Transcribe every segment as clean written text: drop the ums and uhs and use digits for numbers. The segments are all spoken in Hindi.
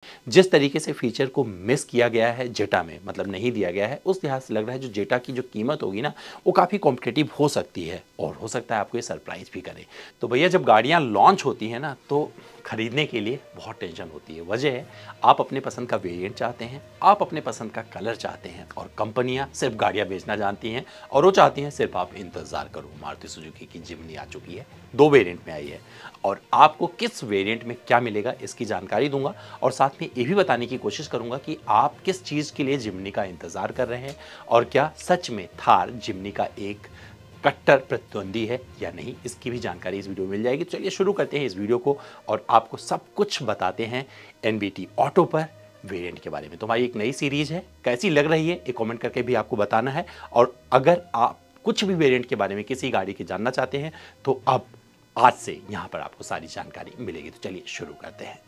जिस तरीके से फीचर को मिस किया गया है जेटा में, मतलब नहीं दिया गया है, उस लिहाज से लग रहा है जो जेटा की जो कीमत होगी ना वो काफ़ी कॉम्पिटिटिव हो सकती है और हो सकता है आपको ये सरप्राइज भी करे। तो भैया जब गाड़ियाँ लॉन्च होती हैं ना तो खरीदने के लिए बहुत टेंशन होती है। वजह है आप अपने पसंद का वेरिएंट चाहते हैं, आप अपने पसंद का कलर चाहते हैं और कंपनियां सिर्फ गाड़ियां बेचना जानती हैं और वो चाहती हैं सिर्फ आप इंतज़ार करो। मारुति सुजुकी की जिम्नी आ चुकी है, 2 वेरिएंट में आई है और आपको किस वेरिएंट में क्या मिलेगा इसकी जानकारी दूंगा और साथ में ये भी बताने की कोशिश करूंगा कि आप किस चीज़ के लिए जिम्नी का इंतज़ार कर रहे हैं और क्या सच में थार जिम्नी का एक कट्टर प्रतिद्वंदी है या नहीं, इसकी भी जानकारी इस वीडियो में मिल जाएगी। चलिए शुरू करते हैं इस वीडियो को और आपको सब कुछ बताते हैं एनबीटी ऑटो पर वेरिएंट के बारे में। तो हमारी एक नई सीरीज है, कैसी लग रही है ये कमेंट करके भी आपको बताना है और अगर आप कुछ भी वेरिएंट के बारे में किसी गाड़ी के जानना चाहते हैं तो अब आज से यहाँ पर आपको सारी जानकारी मिलेगी। तो चलिए शुरू करते हैं।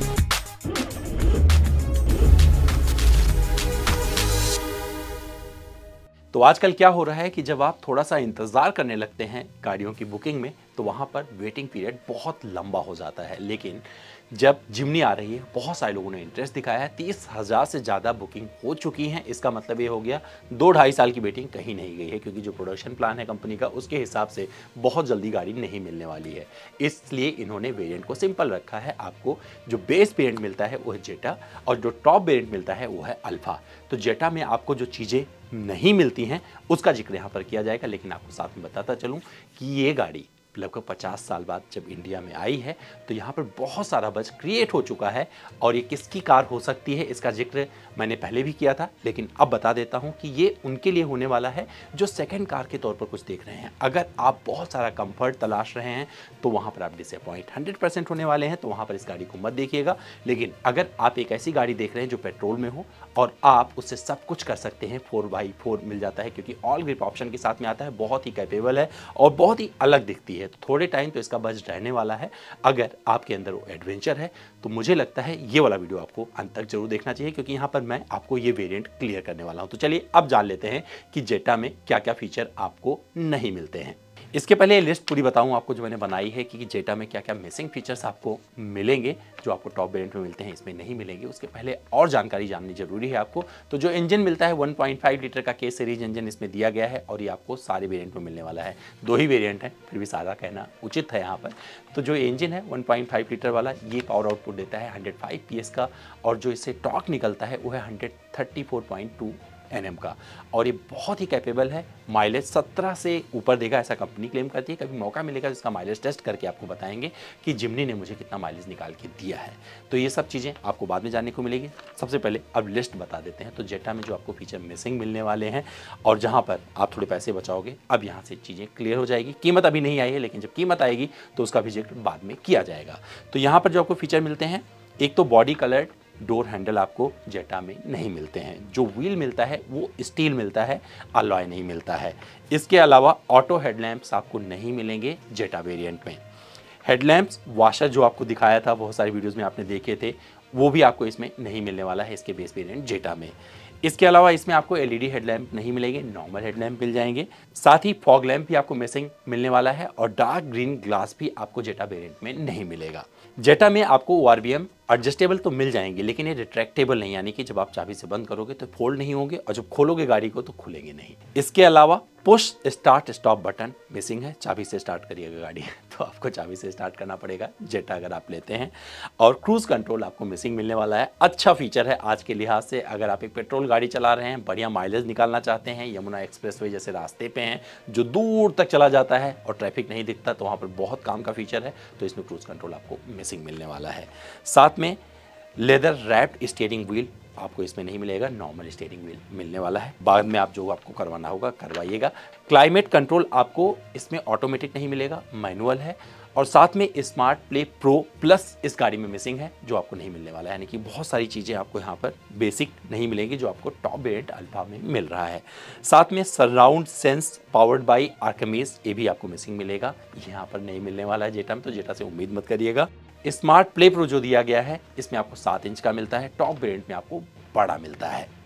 तो आजकल क्या हो रहा है कि जब आप थोड़ा सा इंतज़ार करने लगते हैं गाड़ियों की बुकिंग में तो वहाँ पर वेटिंग पीरियड बहुत लंबा हो जाता है। लेकिन जब जिम्नी आ रही है बहुत सारे लोगों ने इंटरेस्ट दिखाया है, 30,000 से ज़्यादा बुकिंग हो चुकी हैं। इसका मतलब ये हो गया 2-2.5 साल की वेटिंग कहीं नहीं गई है, क्योंकि जो प्रोडक्शन प्लान है कंपनी का उसके हिसाब से बहुत जल्दी गाड़ी नहीं मिलने वाली है। इसलिए इन्होंने वेरिएंट को सिंपल रखा है। आपको जो बेस वेरिएंट मिलता है वो है जेटा और जो टॉप वेरिएंट मिलता है वो है अल्फा। तो जेटा में आपको जो चीज़ें नहीं मिलती हैं उसका जिक्र यहाँ पर किया जाएगा, लेकिन आपको साथ में बताता चलूँ कि ये गाड़ी लगभग 50 साल बाद जब इंडिया में आई है तो यहाँ पर बहुत सारा बज़ क्रिएट हो चुका है और ये किसकी कार हो सकती है इसका जिक्र मैंने पहले भी किया था, लेकिन अब बता देता हूँ कि ये उनके लिए होने वाला है जो सेकंड कार के तौर पर कुछ देख रहे हैं। अगर आप बहुत सारा कंफर्ट तलाश रहे हैं तो वहाँ पर आप डिसअपॉइंट 100% होने वाले हैं, तो वहाँ पर इस गाड़ी को मत देखिएगा। लेकिन अगर आप एक ऐसी गाड़ी देख रहे हैं जो पेट्रोल में हो और आप उससे सब कुछ कर सकते हैं, 4x4 मिल जाता है क्योंकि ऑल ग्रिप ऑप्शन के साथ में आता है, बहुत ही कैपेबल है और बहुत ही अलग दिखती है, तो थोड़े टाइम तो इसका बज़ रहने वाला है। अगर आपके अंदर वो एडवेंचर है तो मुझे लगता है ये वाला वीडियो आपको अंत तक जरूर देखना चाहिए, क्योंकि यहाँ पर मैं आपको ये वेरिएंट क्लियर करने वाला हूँ। तो चलिए अब जान लेते हैं कि जेटा में क्या क्या फीचर आपको नहीं मिलते हैं। इसके पहले ये लिस्ट पूरी बताऊं आपको जो मैंने बनाई है कि जेटा में क्या क्या मिसिंग फीचर्स आपको मिलेंगे जो आपको टॉप वेरिएंट में मिलते हैं इसमें नहीं मिलेंगे। उसके पहले और जानकारी जाननी जरूरी है आपको। तो जो इंजन मिलता है 1.5 लीटर का के सीरीज इंजन इसमें दिया गया है और ये आपको सारे वेरिएंट में मिलने वाला है। 2 ही वेरिएंट है, फिर भी सारा कहना उचित है यहाँ पर। तो जो इंजन है 1.5 लीटर वाला ये पावर आउटपुट देता है 105 PS का और जो इससे टॉर्क निकलता है वो है 134.2 Nm का और ये बहुत ही कैपेबल है। माइलेज 17 से ऊपर देगा ऐसा कंपनी क्लेम करती है। कभी मौका मिलेगा तो इसका माइलेज टेस्ट करके आपको बताएंगे कि जिम्नी ने मुझे कितना माइलेज निकाल के दिया है। तो ये सब चीज़ें आपको बाद में जानने को मिलेगी। सबसे पहले अब लिस्ट बता देते हैं। तो जेटा में जो आपको फीचर मिसिंग मिलने वाले हैं और जहाँ पर आप थोड़े पैसे बचाओगे, अब यहाँ से चीज़ें क्लियर हो जाएगी। कीमत अभी नहीं आई है, लेकिन जब कीमत आएगी तो उसका भी जिक्र बाद में किया जाएगा। तो यहाँ पर जो आपको फीचर मिलते हैं, एक तो बॉडी कलर्ड डोर हैंडल आपको जेटा में नहीं मिलते हैं। जो व्हील मिलता है वो स्टील मिलता है, अलॉय नहीं मिलता है। इसके अलावा ऑटो हेडलैम्प्स आपको नहीं मिलेंगे जेटा वेरिएंट में। हेडलैम्प्स वॉशर जो आपको दिखाया था बहुत सारी वीडियोस में आपने देखे थे, वो भी आपको इसमें नहीं मिलने वाला है इसके बेस वेरिएंट जेटा में। इसके अलावा इसमें आपको एलईडी हेडलैम्प नहीं मिलेंगे, नॉर्मल हेडलैम्प मिल जाएंगे। साथ ही फॉग लैम्प भी आपको मिसिंग मिलने वाला है और डार्क ग्रीन ग्लास भी आपको जेटा वेरिएंट में नहीं मिलेगा। जेटा में आपको ORVM एडजस्टेबल तो मिल जाएंगे, लेकिन ये रिट्रैक्टेबल नहीं, यानी कि जब आप चाबी से बंद करोगे तो फोल्ड नहीं होंगे और जब खोलोगे गाड़ी को तो खुलेंगे नहीं। इसके अलावा push start stop button missing है। चाबी से स्टार्ट करिएगा गाड़ी तो आपको चाबी से स्टार्ट करना पड़ेगा जेटा अगर आप लेते हैं। और क्रूज कंट्रोल आपको मिसिंग मिलने वाला है। अच्छा फीचर है आज के लिहाज से। अगर आप एक पेट्रोल गाड़ी चला रहे हैं, बढ़िया माइलेज निकालना चाहते हैं, यमुना एक्सप्रेसवे जैसे रास्ते पे हैं जो दूर तक चला जाता है और ट्रैफिक नहीं दिखता, तो वहाँ पर बहुत काम का फीचर है। तो इसमें क्रूज कंट्रोल आपको मिसिंग मिलने वाला है। साथ में लेदर रैप्ड स्टीयरिंग व्हील आपको इसमें नहीं मिलेगा, नॉर्मल स्टीयरिंग व्हील मिलने वाला है। बाद में आप जो आपको करवाना होगा करवाइएगा। क्लाइमेट कंट्रोल आपको इसमें ऑटोमेटिक नहीं मिलेगा, मैनुअल है। और साथ में स्मार्ट प्ले प्रो प्लस इस गाड़ी में मिसिंग है जो आपको नहीं मिलने वाला है। यानी कि बहुत सारी चीज़ें आपको यहाँ पर बेसिक नहीं मिलेंगी जो आपको टॉप वेरिएंट अल्फा में मिल रहा है। साथ में surround sense powered by Arkamys ये भी आपको मिसिंग मिलेगा, यहाँ पर नहीं मिलने वाला है जेटा में, तो जेटा से उम्मीद मत करिएगा। स्मार्ट प्ले प्रो जो दिया गया है इसमें आपको 7 इंच का मिलता है, टॉप वेरिएंट में आपको बड़ा मिलता है।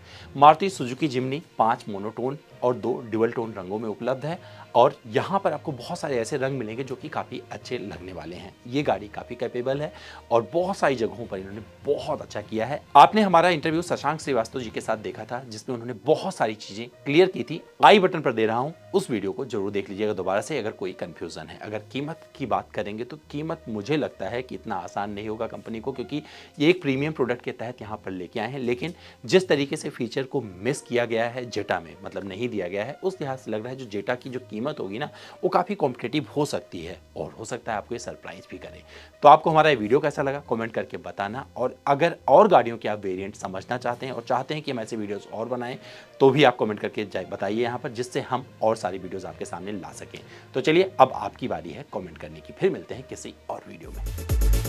मारुति सुजुकी जिम्नी 5 मोनोटोन और 2 ड्यूअल टोन रंगों में उपलब्ध है और यहाँ पर आपको बहुत सारे ऐसे रंग मिलेंगे जो कि काफ़ी अच्छे लगने वाले हैं। ये गाड़ी काफ़ी कैपेबल है और बहुत सारी जगहों पर इन्होंने बहुत अच्छा किया है। आपने हमारा इंटरव्यू शशांक श्रीवास्तव जी के साथ देखा था जिसमें उन्होंने बहुत सारी चीज़ें क्लियर की थी। आई बटन पर दे रहा हूँ, उस वीडियो को जरूर देख लीजिएगा दोबारा से अगर कोई कन्फ्यूज़न है। अगर कीमत की बात करेंगे तो कीमत मुझे लगता है कि इतना आसान नहीं होगा कंपनी को, क्योंकि ये एक प्रीमियम प्रोडक्ट के तहत यहाँ पर लेके आए हैं। लेकिन जिस तरीके से फीचर को मिस किया गया है जेटा में, मतलब नहीं दिया गया है, उस लिहाज से लग रहा है जो जेटा की जो कीमत होगी ना वो काफ़ी कॉम्पिटिटिव हो सकती है और हो सकता है आपको ये सरप्राइज भी करे। तो आपको हमारा ये वीडियो कैसा लगा कमेंट करके बताना, और अगर और गाड़ियों के आप वेरिएंट समझना चाहते हैं और चाहते हैं कि हम ऐसे वीडियोस और बनाएं तो भी आप कमेंट करके बताइए यहाँ पर, जिससे हम और सारी वीडियोस आपके सामने ला सकें। तो चलिए अब आपकी बारी है कमेंट करने की। फिर मिलते हैं किसी और वीडियो में।